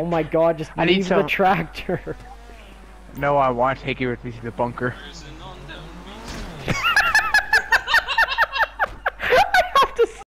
my god, just I need leave the some- tractor. No, I want to take you with me to the bunker.